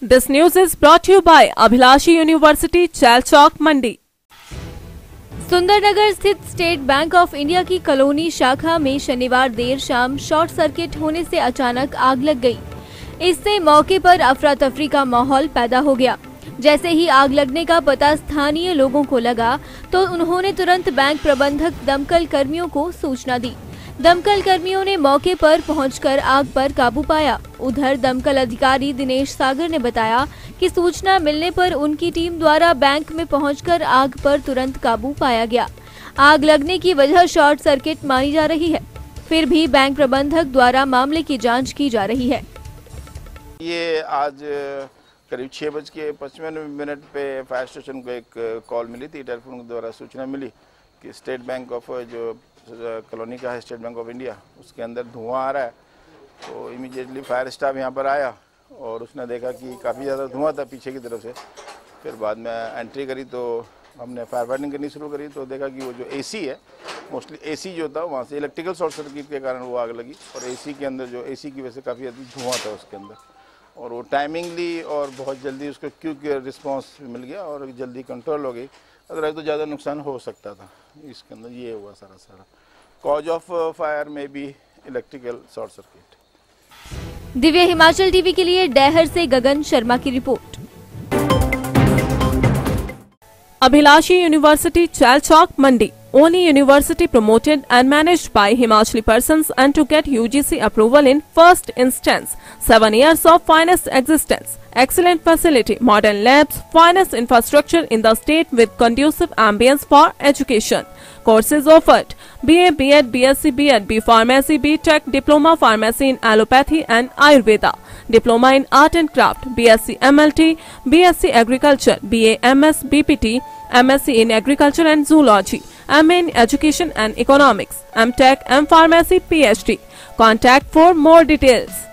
This news is brought to you by Abhilashi University, Chalchok, Mandi. Sundernagar स्थित State Bank of India की colony शाखा में शनिवार देर शाम शॉर्ट सर्किट होने से अचानक आग लग गई। इससे मौके पर अफरा तफरी का माहौल पैदा हो गया। जैसे ही आग लगने का पता स्थानीय लोगों को लगा तो उन्होंने तुरंत बैंक प्रबंधक दमकल कर्मियों को सूचना दी। दमकल कर्मियों ने मौके पर पहुंचकर आग पर काबू पाया। उधर दमकल अधिकारी दिनेश सागर ने बताया कि सूचना मिलने पर उनकी टीम द्वारा बैंक में पहुंचकर आग पर तुरंत काबू पाया गया। आग लगने की वजह शॉर्ट सर्किट मानी जा रही है। फिर भी बैंक प्रबंधक द्वारा मामले की जांच की जा रही है। ये आज करीब 6:55 पे फायर स्टेशन को एक कॉल मिली थी। टेलीफोन के द्वारा सूचना मिली कि स्टेट बैंक ऑफ जो कॉलोनी का है स्टेट बैंक ऑफ इंडिया, उसके अंदर धुआं आ रहा है। तो इमीडिएटली फायर स्टाफ यहाँ पर आया और उसने देखा कि काफ़ी ज़्यादा धुआं था पीछे की तरफ से। फिर बाद में एंट्री करी तो हमने फायर फाइटिंग करनी शुरू करी तो देखा कि वो जो एसी है, मोस्टली एसी जो था वहाँ से इलेक्ट्रिकल शॉर्ट सर्किट के कारण वो आग लगी और एसी के अंदर जो एसी की वजह से काफ़ी ज़्यादा धुआं था उसके अंदर। और वो टाइमिंगली और बहुत जल्दी उसको क्विक रिस्पॉन्स मिल गया और जल्दी कंट्रोल हो गई। अदरवाइज तो ज़्यादा नुकसान हो सकता था। इसके अंदर ये हुआ सारा। कॉज ऑफ फायर में भी electrical short circuit. Divya Himachal TV के लिए डेहर से गगन शर्मा की रिपोर्ट। Abhilashi University, Chalchok, Mandi. Only university promoted and managed by Himachali persons and to get UGC approval in first instance. 7 years of finest existence. Excellent facility, modern labs, finest infrastructure in the state with conducive ambience for education. Courses offered: BA, B.Ed, BSc, B.Ed, B Pharmacy, B.Tech, Diploma Pharmacy in Allopathy and Ayurveda, Diploma in Art and Craft, BSc MLT, BSc Agriculture, BA MS, BPT, MSc in Agriculture and Zoology, MA in Education and Economics, MTech, M Pharmacy, PhD. Contact for more details.